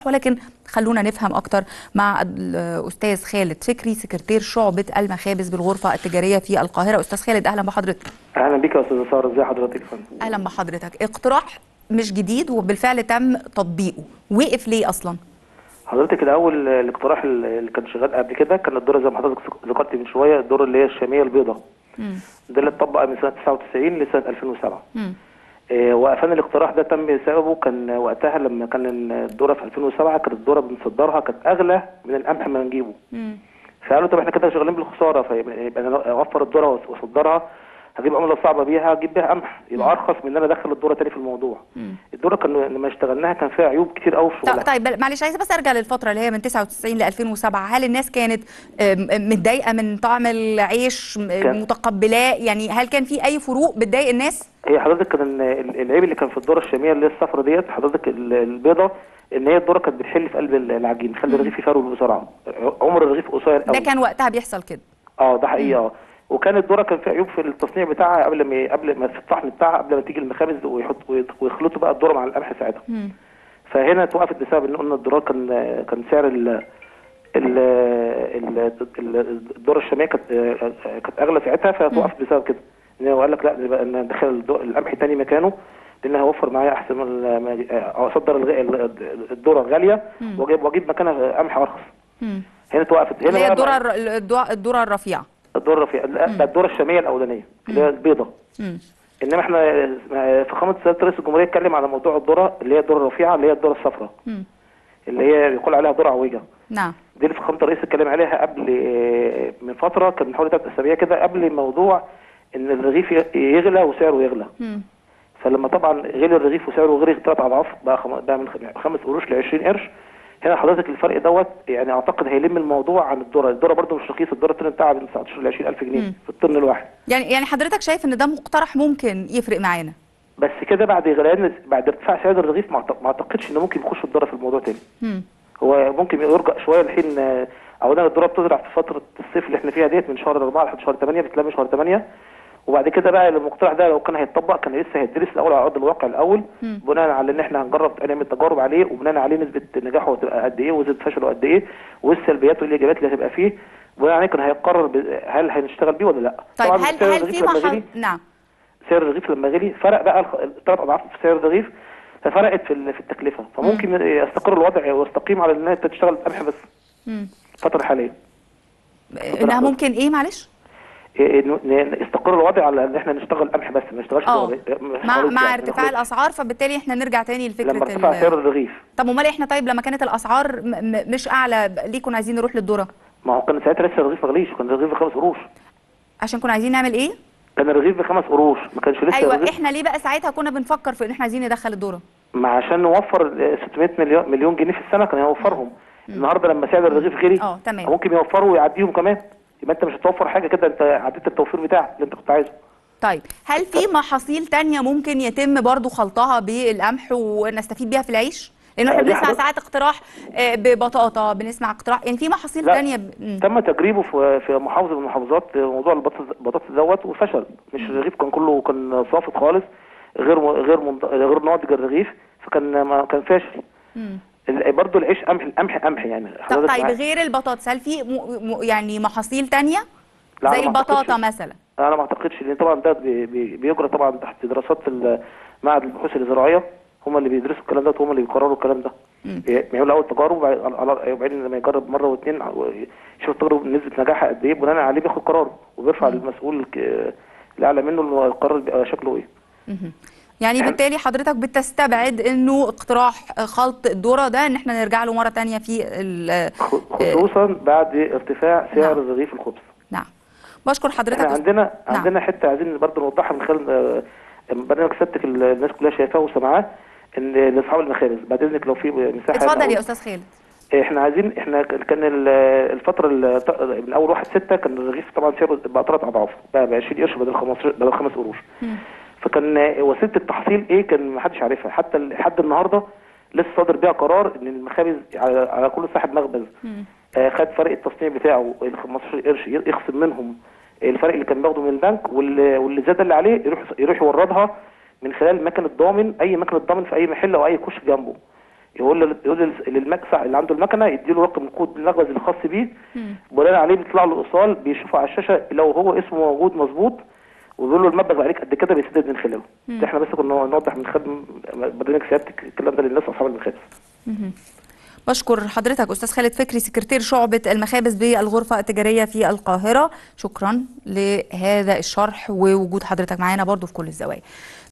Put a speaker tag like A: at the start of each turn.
A: ولكن خلونا نفهم اكتر مع الاستاذ خالد فكري سكرتير شعبة المخابز بالغرفة التجارية في القاهرة. استاذ خالد اهلا بحضرتك.
B: اهلا بك يا استاذ ساره، ازي حضرتك؟
A: اهلا بحضرتك. اقتراح مش جديد وبالفعل تم تطبيقه، وقف ليه اصلا؟
B: حضرتك الاول الاقتراح اللي كان شغال قبل كده كان الدوره زي ما حضرتك ذكرت من شويه، الدوره اللي هي الشاميه البيضاء. ده اللي اتطبق من سنه 99 لسنه 2007. وقفان الاقتراح ده تم بسببه كان وقتها لما كان الدوره في 2007 كانت الدوره بنصدرها كانت اغلى من القمح ما نجيبه. فقالوا طب احنا كده شغالين بالخساره، فيبقى انا اوفر الدوره واصدرها هجيب عمله صعبه بيها، هجيب بيها قمح يبقى ارخص من ان انا ادخل الدوره تاني في الموضوع. الدوره كان لما اشتغلناها كان فيها عيوب كتير قوي في شغلها.
A: طيب معلش عايزه بس ارجع للفتره اللي هي من 99 ل 2007، هل الناس كانت متضايقه من طعم العيش متقبلاه؟ يعني هل كان في اي فروق بتضايق الناس؟
B: هي حضرتك كان العيب اللي كان في الدوره الشاميه اللي هي الصفرا ديت حضرتك البيضه ان هي الدوره كانت بتحل في قلب العجين، تخلي الرغيف يفرول بسرعه، عمر الرغيف قصير قوي.
A: ده كان وقتها بيحصل كده؟
B: ده حقيقه. وكان الدوره كان في عيوب في التصنيع بتاعها قبل ما في الطحن بتاعها، قبل ما تيجي المخابز ويخلطوا بقى الدوره مع القمح ساعتها. فهنا اتوقفت بسبب ان قلنا الدولار كان سعر الدوره الشاميه كانت اغلى ساعتها، فتوقفت بسبب كده. ان هو قال لك لا نبقى ندخل القمح تاني مكانه لان هيوفر معايا احسن من اصدر الدوره غاليه واجيب مكانها قمح ارخص. هنا توقفت. هنا
A: هي الدوره الرفيعه.
B: الدوره الرفيعه، لا الدوره الشاميه الاولانيه اللي هي البيضه. انما احنا في فخامه سياده رئيس الجمهوريه اتكلم على موضوع الذره اللي هي الذره الرفيعه اللي هي الذره الصفراء اللي هي يقول عليها ذره عويجه.
A: نعم.
B: دي اللي فخامه الرئيس اتكلم عليها قبل من فتره، كان من حوالي 3 اسابيع كده، قبل موضوع ان الرغيف يغلى وسعره يغلى. فلما طبعا غلي الرغيف وسعره غلي 3 اضعاف، بقى من 5 قروش ل 20 قرش. هنا حضرتك الفرق دوت يعني اعتقد هيلم الموضوع عن الذره. الذره برده مش رخيصه، الذره الطن بتاعها من 19 ل 20,000 جنيه في الطن الواحد.
A: يعني حضرتك شايف ان ده مقترح ممكن يفرق معانا؟
B: بس كده بعد غليان، بعد ارتفاع سعر الرغيف ما اعتقدش ان ممكن يخش الذره في الموضوع تاني. هو ممكن يرجع شويه الحين. اولا الذره بتزرع في فتره الصيف اللي احنا فيها ديت من شهر 4 لحد شهر 8، بتلم شهر 8. وبعد كده بقى المقترح ده لو كان هيتطبق كان لسه هيدرس الاول على ارض الواقع الاول، بناء على ان احنا هنجرب نعمل تجارب عليه، وبناء عليه نسبه نجاحه هتبقى قد ايه ونسبه فشله قد ايه والسلبيات والايجابيات اللي هتبقى فيه، بناء عليه كان هيقرر هل هنشتغل بيه ولا لا.
A: طيب هل في نعم.
B: سعر الرغيف لما غلي فرق بقى 3 اضعاف في سعر الرغيف، ففرقت في التكلفه، فممكن يستقر الوضع ويستقيم على ان انت تشتغل قمح بس الفتره الحاليه.
A: انها ممكن ايه معلش؟
B: يستقر الوضع على ان احنا نشتغل قمح بس ما نشتغلش
A: مع ارتفاع الاسعار، فبالتالي احنا نرجع تاني لفكره
B: لما ارتفع سعر الرغيف.
A: طب امال احنا طيب لما كانت الاسعار مش اعلى ليه كنا عايزين نروح للذره؟
B: ما هو كان ساعتها لسه الرغيف ما غليش، كان الرغيف ب5 قروش.
A: عشان كنا عايزين نعمل ايه؟
B: كان الرغيف ب5 قروش، ما كانش لسه.
A: ايوه احنا ليه بقى ساعتها كنا بنفكر في ان احنا عايزين ندخل الذره؟
B: ما عشان نوفر 600 مليون جنيه في السنه كان هيوفرهم. النهارده لما سعر الرغيف غلي ممكن يوفروا ويعديهم كمان، يبقى انت مش هتوفر حاجه كده، انت عديت التوفير بتاعك اللي انت كنت عايزه.
A: طيب هل في محاصيل تانية ممكن يتم برضو خلطها بالقمح ونستفيد بيها في العيش؟ لانه احنا بنسمع ساعات اقتراح ببطاطا، بنسمع اقتراح يعني في محاصيل تانية
B: تم تجريبه في محافظه من المحافظات موضوع البطاطس دوت وفشل. مش الرغيف كان كله كان صافط خالص، غير ناضج الرغيف، كان فاشل. برضه العيش قمح يعني.
A: طيب غير البطاطس هل في يعني محاصيل تانية زي البطاطا مثلا؟
B: انا ما اعتقدش، لان طبعا ده بيجرى طبعا تحت دراسات معهد البحوث الزراعيه، هم اللي بيدرسوا الكلام ده وهم اللي بيقرروا الكلام ده. بيعملوا الاول تجارب وبعدين لما يجرب مره واثنين يشوف التجربه نسبه نجاحها قد ايه، بناء عليه بياخد قراره وبيرفع للمسؤول الاعلى منه القرار بيبقى شكله ايه.
A: يعني بالتالي حضرتك بتستبعد انه اقتراح خلط الذره ده ان احنا نرجع له مره ثانيه في
B: خصوصا بعد ارتفاع سعر الرغيف الخبز.
A: نعم. بشكر حضرتك.
B: عندنا حته عايزين برضه نوضحها من خلال برنامج سيادتك الناس كلها شايفاه وسامعاه، ان لاصحاب المخابز بعد اذنك لو في مساحه.
A: اتفضل يا استاذ خالد.
B: احنا كان الفتره من اول 1/6 كان الرغيف طبعا سعره بقى 3 اضعاف، بقى ب 20 قرش بدل 5 قروش. فكان وسيله التحصيل ايه كان ما حدش عارفها، حتى لحد النهارده لسه صادر بيها قرار ان المخابز على كل صاحب مخبز خد فرق التصنيع بتاعه ال 15 قرش يخصم منهم الفرق اللي كان بياخده من البنك، واللي زاد اللي عليه يروح يوردها من خلال مكنه ضامن، اي مكنه ضامن في اي محل او اي كشك جنبه. يقول للمدفع اللي عنده المكنه يديله رقم الكود المخبز الخاص بيه، بناء عليه بيطلع له ايصال بيشوفه على الشاشه، لو هو اسمه موجود مظبوط ويقول له المبلغ عليك قد كده بيسدد من خلاله. احنا بس كنا نوضح من خدم برنامج سيادتك الكلام ده للناس اصحاب المخابز.
A: بشكر حضرتك أستاذ خالد فكري، سكرتير شعبة المخابز بالغرفة التجارية في القاهرة. شكرا لهذا الشرح ووجود حضرتك معانا برضو في كل الزوايا.